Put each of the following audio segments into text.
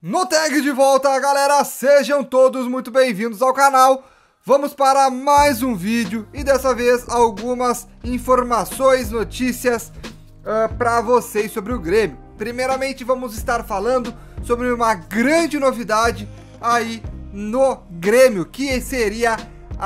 No tag de volta, galera, sejam todos muito bem-vindos ao canal. Vamos para mais um vídeo e dessa vez algumas informações, notícias para vocês sobre o Grêmio. Primeiramente vamos estar falando sobre uma grande novidade aí no Grêmio, que seria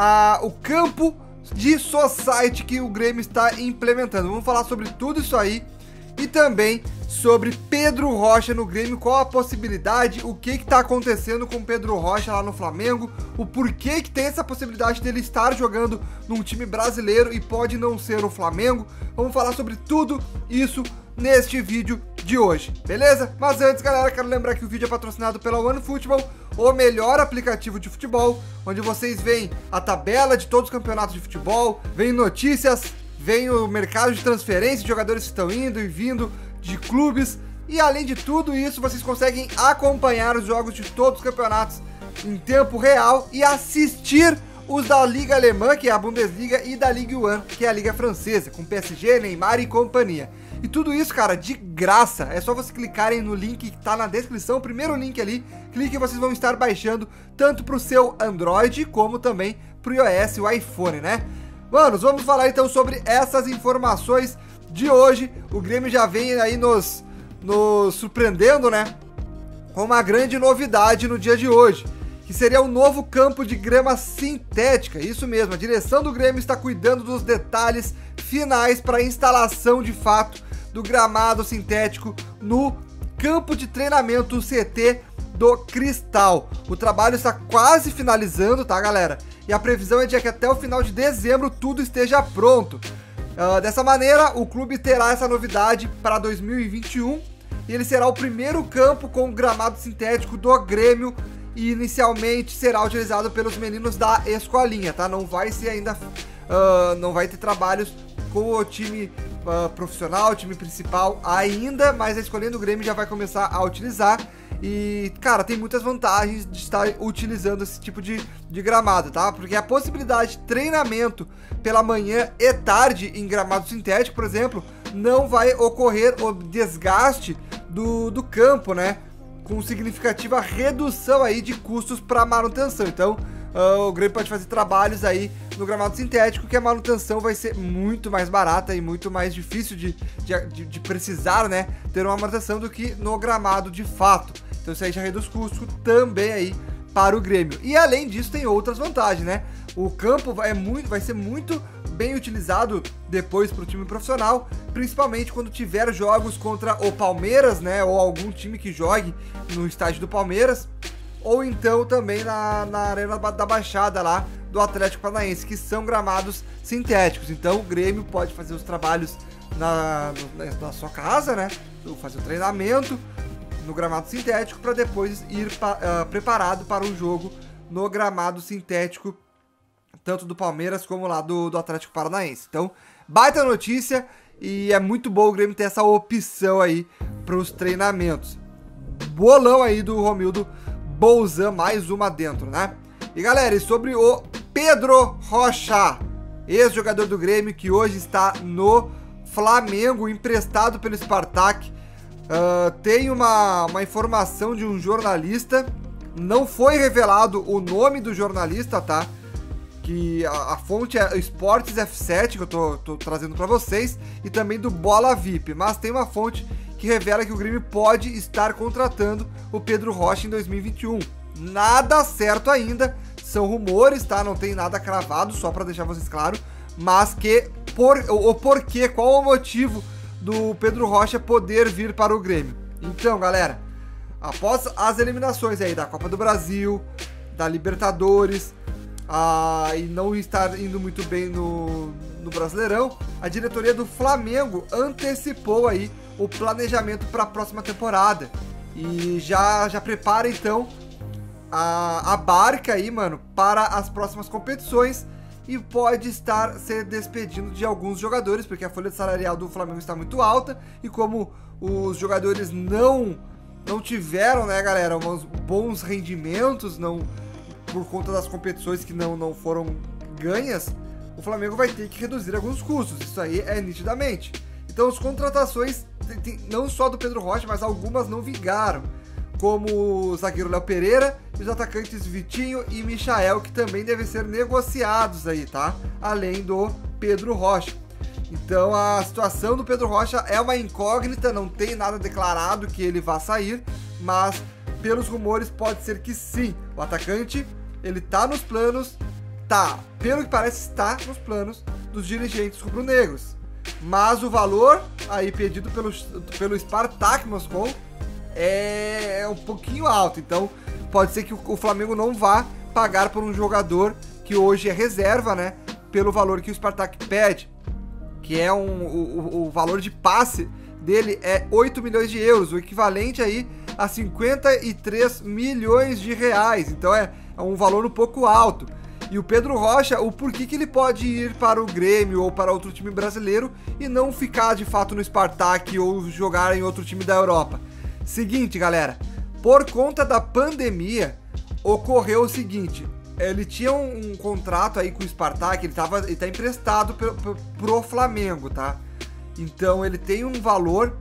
o campo de society que o Grêmio está implementando. Vamos falar sobre tudo isso aí e também sobre Pedro Rocha no Grêmio, qual a possibilidade, o que está acontecendo com Pedro Rocha lá no Flamengo, o porquê que tem essa possibilidade dele estar jogando num time brasileiro e pode não ser o Flamengo. Vamos falar sobre tudo isso neste vídeo de hoje, beleza? Mas antes, galera, quero lembrar que o vídeo é patrocinado pela OneFootball, o melhor aplicativo de futebol, onde vocês veem a tabela de todos os campeonatos de futebol, veem notícias, vem o mercado de transferência de jogadores que estão indo e vindo de clubes, e além de tudo isso, vocês conseguem acompanhar os jogos de todos os campeonatos em tempo real e assistir os da Liga Alemã, que é a Bundesliga, e da Ligue 1, que é a Liga Francesa, com PSG, Neymar e companhia. E tudo isso, cara, de graça. É só vocês clicarem no link que tá na descrição, o primeiro link ali, clique e vocês vão estar baixando tanto pro seu Android como também pro iOS, o iPhone, né? Manos, vamos falar então sobre essas informações de hoje. O Grêmio já vem aí nos surpreendendo, né, com uma grande novidade no dia de hoje, que seria um novo campo de grama sintética. Isso mesmo, a direção do Grêmio está cuidando dos detalhes finais para a instalação de fato do gramado sintético no campo de treinamento CT do Cristal. O trabalho está quase finalizando, tá, galera? E a previsão é de que até o final de dezembro tudo esteja pronto. Dessa maneira, o clube terá essa novidade para 2021 e ele será o primeiro campo com gramado sintético do Grêmio e inicialmente será utilizado pelos meninos da escolinha, tá? Não vai ser ainda, não vai ter trabalhos com o time profissional, o time principal ainda, mas a escolinha do Grêmio já vai começar a utilizar. E, cara, tem muitas vantagens de estar utilizando esse tipo de gramado, tá? Porque a possibilidade de treinamento pela manhã e tarde em gramado sintético, por exemplo, não vai ocorrer o desgaste do campo, né? Com significativa redução aí de custos para manutenção. Então, o Grêmio pode fazer trabalhos aí no gramado sintético, que a manutenção vai ser muito mais barata e muito mais difícil de precisar, né, ter uma manutenção do que no gramado de fato. Então isso aí já reduz custo também aí para o Grêmio. E além disso tem outras vantagens, né? O campo vai ser muito bem utilizado depois para o time profissional, principalmente quando tiver jogos contra o Palmeiras, né, ou algum time que jogue no estádio do Palmeiras, ou então também na Arena da Baixada lá do Atlético Paranaense, que são gramados sintéticos. Então o Grêmio pode fazer os trabalhos na sua casa, né, fazer o treinamento no gramado sintético para depois ir preparado para o jogo no gramado sintético, tanto do Palmeiras como lá do Atlético Paranaense. Então, baita notícia e é muito bom o Grêmio ter essa opção aí para os treinamentos. Bolão aí do Romildo Bolzan, mais uma dentro, né? E galera, e sobre o Pedro Rocha, ex-jogador do Grêmio que hoje está no Flamengo, emprestado pelo Spartak. Tem uma informação de um jornalista, não foi revelado o nome do jornalista, tá? Que a fonte é Esportes F7, que eu tô trazendo para vocês, e também do Bola VIP, mas tem uma fonte que revela que o Grêmio pode estar contratando o Pedro Rocha em 2021. Nada certo ainda, são rumores, tá? Não tem nada cravado, só para deixar vocês claro, mas que o porquê, qual o motivo do Pedro Rocha poder vir para o Grêmio. Então, galera, após as eliminações aí da Copa do Brasil, da Libertadores, e não estar indo muito bem no Brasileirão, a diretoria do Flamengo antecipou aí o planejamento para a próxima temporada e já prepara então a barca aí, mano, para as próximas competições. E pode estar se despedindo de alguns jogadores, porque a folha salarial do Flamengo está muito alta. E como os jogadores não tiveram, né, galera, uns bons rendimentos, por conta das competições que não foram ganhas, o Flamengo vai ter que reduzir alguns custos. Isso aí é nitidamente. Então as contratações, não só do Pedro Rocha, mas algumas não vingaram. como o zagueiro Léo Pereira e os atacantes Vitinho e Michael, que também devem ser negociados aí, tá? Além do Pedro Rocha. Então a situação do Pedro Rocha é uma incógnita, não tem nada declarado que ele vá sair, mas pelos rumores pode ser que sim. O atacante, ele tá nos planos, pelo que parece está nos planos dos dirigentes rubro-negros. Mas o valor aí pedido pelo Spartak Moscou é um pouquinho alto, então pode ser que o Flamengo não vá pagar por um jogador que hoje é reserva, né, pelo valor que o Spartak pede, que é o valor de passe dele é 8 milhões de euros, o equivalente aí a 53 milhões de reais, então é um valor um pouco alto. E o Pedro Rocha, o porquê que ele pode ir para o Grêmio ou para outro time brasileiro e não ficar de fato no Spartak ou jogar em outro time da Europa? Seguinte, galera, por conta da pandemia, ocorreu o seguinte, ele tinha um contrato aí com o Spartak, ele tá emprestado pro Flamengo, tá? Então ele tem um valor,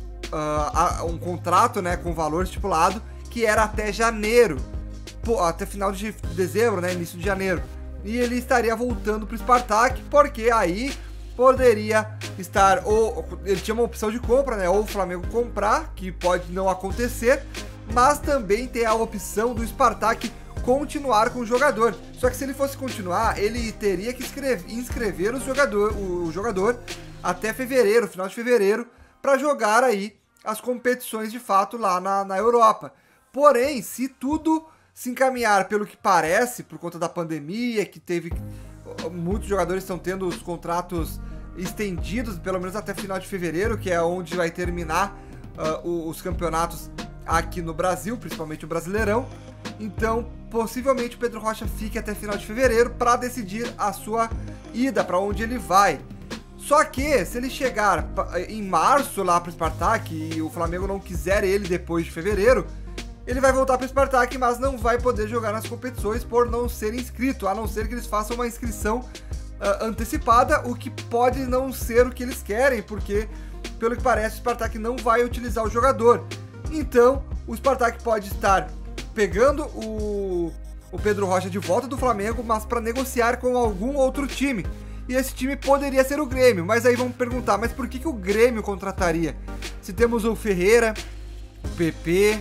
um contrato, né, com valor estipulado, que era até janeiro, até final de dezembro, né, início de janeiro. E ele estaria voltando pro Spartak, porque aí poderia estar, ou ele tinha uma opção de compra, né, ou o Flamengo comprar, que pode não acontecer, mas também tem a opção do Spartak continuar com o jogador. Só que se ele fosse continuar, ele teria que inscrever o jogador até fevereiro, final de fevereiro, para jogar aí as competições de fato lá na Europa. Porém, se tudo se encaminhar pelo que parece, por conta da pandemia, que teve muitos jogadores estão tendo os contratos estendidos, pelo menos até final de fevereiro, que é onde vai terminar os campeonatos aqui no Brasil, principalmente o Brasileirão. Então, possivelmente o Pedro Rocha fique até final de fevereiro para decidir a sua ida, para onde ele vai. Só que, se ele chegar em março lá para o Spartak e o Flamengo não quiser ele depois de fevereiro, ele vai voltar para o Spartak, mas não vai poder jogar nas competições por não ser inscrito, a não ser que eles façam uma inscrição antecipada, o que pode não ser o que eles querem, porque, pelo que parece, o Spartak não vai utilizar o jogador. Então, o Spartak pode estar pegando o Pedro Rocha de volta do Flamengo, mas para negociar com algum outro time. E esse time poderia ser o Grêmio, mas aí vamos perguntar, mas por que o Grêmio contrataria? Se temos o Ferreira, o PP...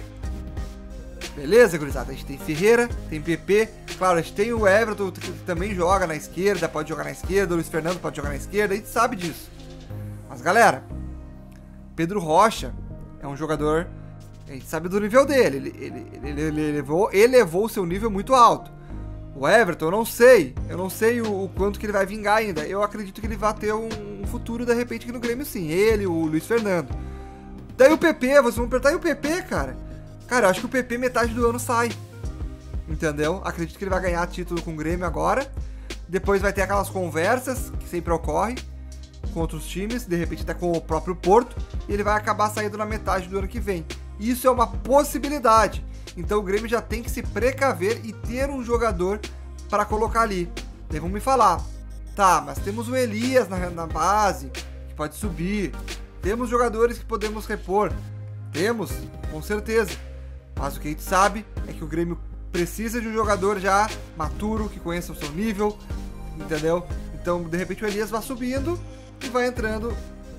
Beleza, gurizada? A gente tem Ferreira, tem PP, claro, a gente tem o Everton, que também joga na esquerda, pode jogar na esquerda, o Luiz Fernando pode jogar na esquerda, a gente sabe disso. Mas, galera, Pedro Rocha é um jogador, a gente sabe do nível dele, ele elevou o seu nível muito alto. O Everton, eu não sei o quanto que ele vai vingar ainda, eu acredito que ele vai ter um futuro, de repente, aqui no Grêmio sim, ele, o Luiz Fernando. Daí o PP, vocês vão perguntar, e o PP, cara? Cara, eu acho que o PP metade do ano sai, entendeu? Acredito que ele vai ganhar título com o Grêmio agora, depois vai ter aquelas conversas que sempre ocorrem com outros times, de repente até com o próprio Porto, e ele vai acabar saindo na metade do ano que vem. Isso é uma possibilidade, então o Grêmio já tem que se precaver e ter um jogador para colocar ali. Daí vão me falar, tá, mas temos o Elias na base, que pode subir, temos jogadores que podemos repor, temos, com certeza. Mas o que a gente sabe é que o Grêmio precisa de um jogador já maturo, que conheça o seu nível, entendeu? Então, de repente, o Elias vai subindo e vai entrando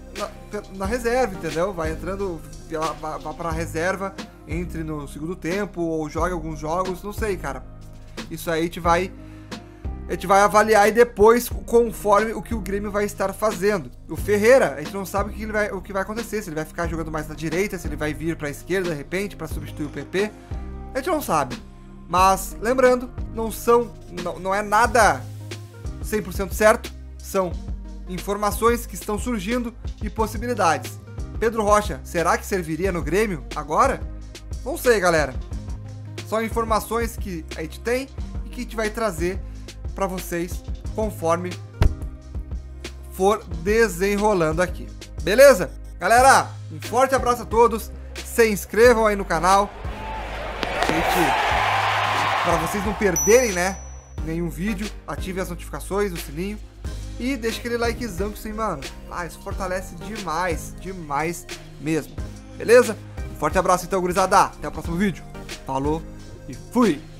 na reserva, entendeu? Vai entrando, vai pra reserva, entre no segundo tempo, ou joga alguns jogos, não sei, cara. Isso aí a gente vai avaliar aí depois, conforme o que o Grêmio vai estar fazendo. O Ferreira, a gente não sabe o que vai acontecer, se ele vai ficar jogando mais na direita, se ele vai vir para a esquerda de repente para substituir o PP, a gente não sabe. Mas lembrando, não é nada 100% certo, são informações que estão surgindo e possibilidades. Pedro Rocha, será que serviria no Grêmio agora? Não sei, galera. São informações que a gente tem e que a gente vai trazer para vocês conforme for desenrolando aqui. Beleza? Galera, um forte abraço a todos. Se inscrevam aí no canal. Para vocês não perderem, né, nenhum vídeo. Ative as notificações, o sininho. E deixa aquele likezão que sim, mano. Isso fortalece demais, demais mesmo. Beleza? Forte abraço então, gurizada. Até o próximo vídeo. Falou e fui!